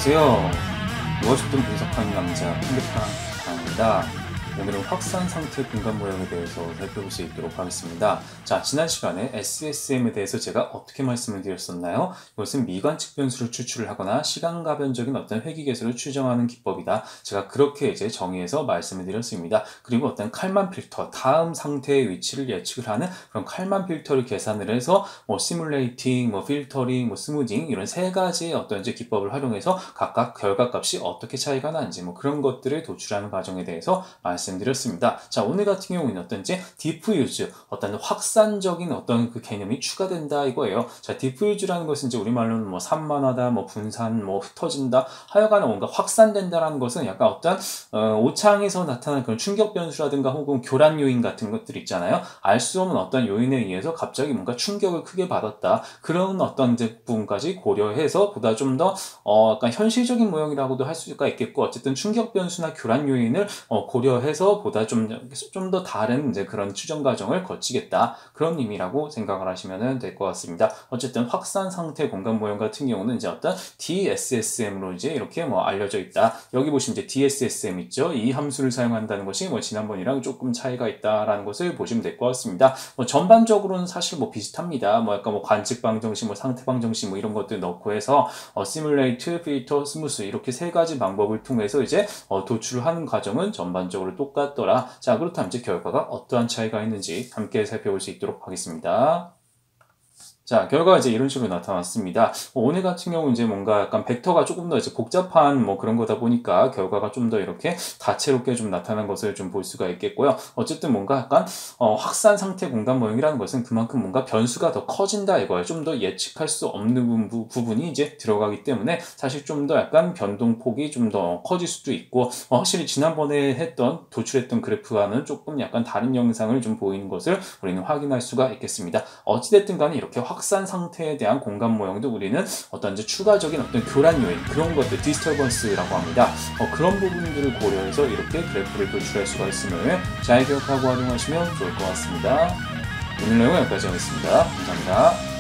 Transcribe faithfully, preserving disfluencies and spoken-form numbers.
안녕하세요. 무엇이든 분석하는 남자 한국판입니다. 오늘은 확산 상태 공간 모형에 대해서 살펴볼 수 있도록 하겠습니다. 자, 지난 시간에 에스에스엠에 대해서 제가 어떻게 말씀을 드렸었나요? 이것은 미관측 변수를 추출을 하거나 시간가변적인 어떤 회귀계수를 추정하는 기법이다. 제가 그렇게 이제 정의해서 말씀을 드렸습니다. 그리고 어떤 칼만 필터, 다음 상태의 위치를 예측을 하는 그런 칼만 필터를 계산을 해서 뭐 시뮬레이팅, 뭐 필터링, 뭐 스무징 이런 세 가지의 어떤 이제 기법을 활용해서 각각 결과값이 어떻게 차이가 나는지 뭐 그런 것들을 도출하는 과정에 대해서 말씀 말씀드렸습니다. 자, 오늘 같은 경우는 어떤지 디프유즈, 어떤 확산적인 어떤 그 개념이 추가된다 이거예요. 자, 디프유즈라는 것은 이제 우리말로는 뭐 산만하다, 뭐 분산, 뭐 흩어진다, 하여간에 뭔가 확산된다라는 것은 약간 어떤 어, 오창에서 나타나는 그런 충격 변수라든가 혹은 교란 요인 같은 것들 있잖아요. 알 수 없는 어떤 요인에 의해서 갑자기 뭔가 충격을 크게 받았다. 그런 어떤 이제 부분까지 고려해서 보다 좀 더 어, 약간 현실적인 모형이라고도 할 수가 있겠고, 어쨌든 충격 변수나 교란 요인을 어, 고려해 해서 보다 좀 좀 더 다른 이제 그런 추정 과정을 거치겠다, 그런 의미라고 생각을 하시면 될 것 같습니다. 어쨌든 확산 상태 공간 모형 같은 경우는 이제 어떤 디에스에스엠으로 이제 이렇게 뭐 알려져 있다. 여기 보시면 이제 디에스에스엠 있죠. 이 함수를 사용한다는 것이 뭐 지난번이랑 조금 차이가 있다라는 것을 보시면 될 것 같습니다. 뭐 전반적으로는 사실 뭐 비슷합니다. 뭐 약간 뭐 관측 방정식, 뭐 상태 방정식 뭐 이런 것들 넣고 해서 어, 시뮬레이트, 필터, 스무스 이렇게 세 가지 방법을 통해서 이제 어, 도출하는 과정은 전반적으로 똑같더라. 자, 그렇다면 이제 결과가 어떠한 차이가 있는지 함께 살펴볼 수 있도록 하겠습니다. 자, 결과가 이제 이런 식으로 나타났습니다. 오늘 같은 경우 이제 뭔가 약간 벡터가 조금 더 이제 복잡한 뭐 그런 거다 보니까 결과가 좀 더 이렇게 다채롭게 좀 나타난 것을 좀 볼 수가 있겠고요. 어쨌든 뭔가 약간 어, 확산 상태 공간 모형이라는 것은 그만큼 뭔가 변수가 더 커진다 이거예요. 좀 더 예측할 수 없는 부, 부분이 이제 들어가기 때문에 사실 좀 더 약간 변동폭이 좀 더 커질 수도 있고, 어, 확실히 지난번에 했던 도출했던 그래프와는 조금 약간 다른 영상을 좀 보이는 것을 우리는 확인할 수가 있겠습니다. 어찌됐든 간에 이렇게 확산 상태에 대한 공간 모형도 우리는 어떤 이제 추가적인 어떤 교란 요인, 그런 것들, 디스터번스라고 합니다. 어, 그런 부분들을 고려해서 이렇게 그래프를 도출할 수가 있음을 잘 기억하고 활용하시면 좋을 것 같습니다. 오늘 내용은 여기까지 하겠습니다. 감사합니다.